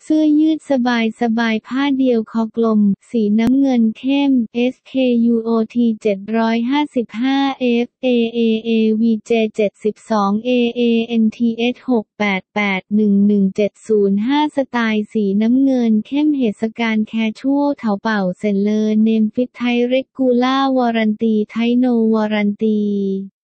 เสื้อยืดสบายผ้าเดียวคอกลมสีน้ำเงินเข้ม SKUOT 755 FAAA VJ 72 AANTS 688 11705 สไตล์สีน้ำเงินเข้มเหตุการณ์แคชชัวลเถาเป่าเซนเลอร์เนมฟิตไทยเรกูล่าวารันตีไทโนวารันตี